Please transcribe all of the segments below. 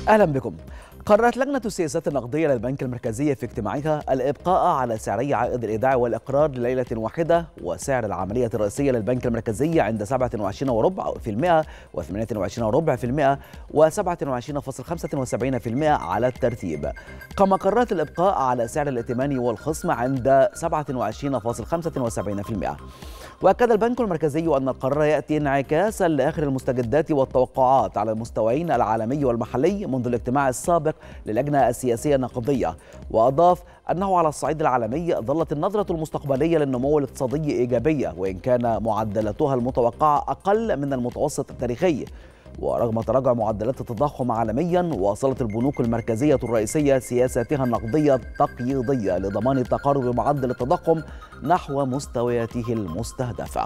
أهلا بكم. قررت لجنة السياسات النقدية للبنك المركزي في اجتماعها الإبقاء على سعري عائد الإيداع والإقرار لليلة واحدة وسعر العملية الرئيسية للبنك المركزي عند 27.25% و28.25% و27.75% على الترتيب. كما قررت الإبقاء على سعر الائتمان والخصم عند 27.75%. وأكد البنك المركزي أن القرار يأتي انعكاسا لآخر المستجدات والتوقعات على المستويين العالمي والمحلي منذ الاجتماع السابق للجنة السياسية النقدية. وأضاف أنه على الصعيد العالمي ظلت النظرة المستقبلية للنمو الاقتصادي إيجابية، وإن كان معدلاتها المتوقعة أقل من المتوسط التاريخي. ورغم تراجع معدلات التضخم عالميا، واصلت البنوك المركزية الرئيسية سياساتها النقدية التقييدية لضمان تقارب معدل التضخم نحو مستوياته المستهدفة.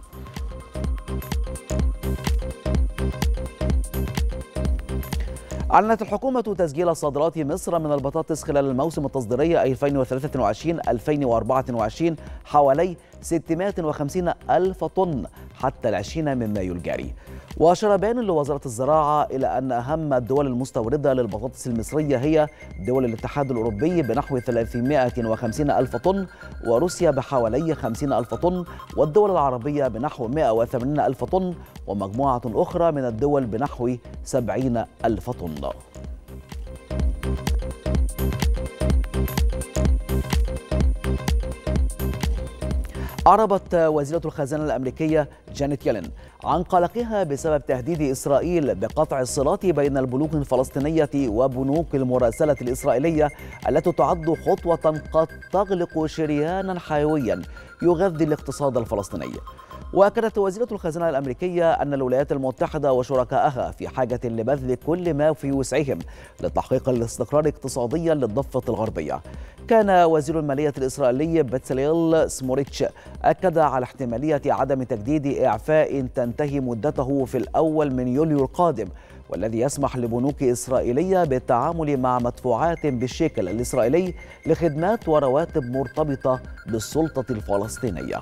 أعلنت الحكومة تسجيل صادرات مصر من البطاطس خلال الموسم التصديري 2023-2024 حوالي 650 ألف طن حتى 20 من مايو الجاري. وأشار بيان لوزارة الزراعة إلى أن أهم الدول المستوردة للبطاطس المصرية هي دول الاتحاد الأوروبي بنحو 350 ألف طن، وروسيا بحوالي 50 ألف طن، والدول العربية بنحو 180 ألف طن، ومجموعة أخرى من الدول بنحو 70 ألف طن. أعربت وزيرة الخزانة الأمريكية جانيت يلين عن قلقها بسبب تهديد إسرائيل بقطع الصلات بين البنوك الفلسطينية وبنوك المراسلة الإسرائيلية التي تعد خطوة قد تغلق شريانا حيويا يغذي الاقتصاد الفلسطيني. وأكدت وزيرة الخزانة الأمريكية أن الولايات المتحدة وشركائها في حاجة لبذل كل ما في وسعهم لتحقيق الاستقرار اقتصاديا للضفة الغربية. كان وزير المالية الإسرائيلي بتسليل سموريتش أكد على احتمالية عدم تجديد إعفاء تنتهي مدته في الأول من يوليو القادم، والذي يسمح لبنوك إسرائيلية بالتعامل مع مدفوعات بالشيكل الإسرائيلي لخدمات ورواتب مرتبطة بالسلطة الفلسطينية.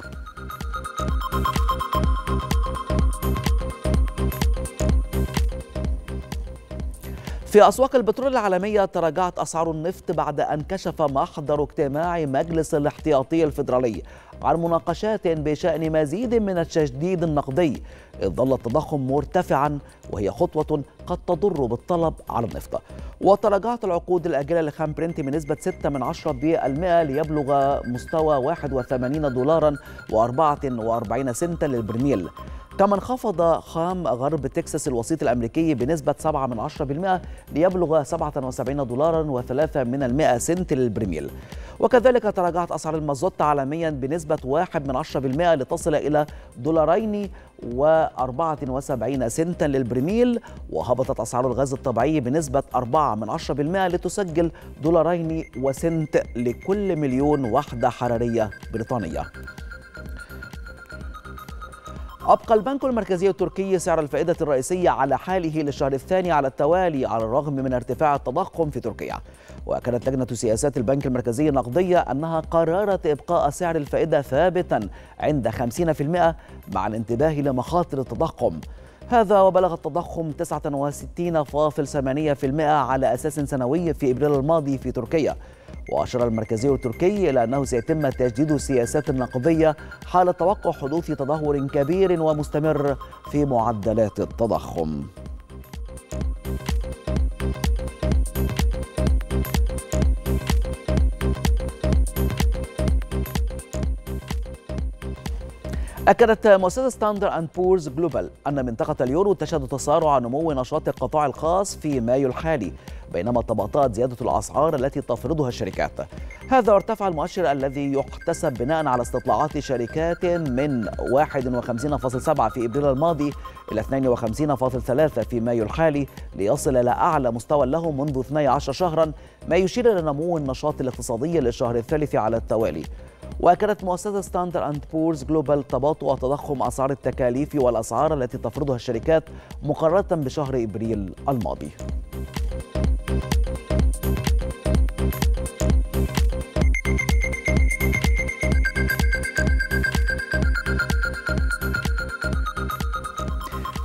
في أسواق البترول العالمية تراجعت أسعار النفط بعد أن كشف محضر اجتماع مجلس الاحتياطي الفيدرالي عن مناقشات بشأن مزيد من التشديد النقدي، إذ ظل التضخم مرتفعا وهي خطوة قد تضر بالطلب على النفط. وتراجعت العقود الآجلة لخام برنت بنسبة 0.6% ليبلغ مستوى 81 دولارا و44 سنتا للبرميل. كما انخفض خام غرب تكساس الوسيط الأمريكي بنسبة 0.7% ليبلغ 77 دولارا و3 سنت للبرميل. وكذلك تراجعت أسعار المازوت عالميا بنسبة 1% لتصل إلى دولارين و74 سنتا للبرميل. وهبطت أسعار الغاز الطبيعي بنسبة 4% لتسجل دولارين وسنت لكل مليون وحدة حرارية بريطانية. أبقى البنك المركزي التركي سعر الفائدة الرئيسي على حاله للشهر الثاني على التوالي على الرغم من ارتفاع التضخم في تركيا. وأكدت لجنة سياسات البنك المركزي النقدية أنها قررت إبقاء سعر الفائدة ثابتا عند 50% مع الانتباه لمخاطر التضخم. هذا وبلغ التضخم 69.8% على أساس سنوي في إبريل الماضي في تركيا. وأشار المركزي التركي إلى أنه سيتم تجديد السياسات النقدية حال توقع حدوث تدهور كبير ومستمر في معدلات التضخم. أكدت مؤسسة ستاندرد أند بورز جلوبال أن منطقة اليورو تشهد تسارع نمو نشاط القطاع الخاص في مايو الحالي، بينما تباطأت زيادة الأسعار التي تفرضها الشركات. هذا ارتفع المؤشر الذي يحتسب بناء على استطلاعات شركات من 51.7 في إبريل الماضي إلى 52.3 في مايو الحالي، ليصل إلى أعلى مستوى له منذ 12 شهرا، ما يشير إلى نمو النشاط الاقتصادي للشهر الثالث على التوالي. وأكدت مؤسسة ستاندرد أند بورز جلوبال تباطؤ تضخم أسعار التكاليف والأسعار التي تفرضها الشركات مقارنة بشهر إبريل الماضي.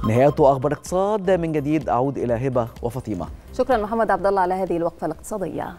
نهاية أخبار اقتصاد. من جديد أعود إلى هبة وفاطمة. شكرا محمد عبد الله على هذه الوقفة الاقتصادية.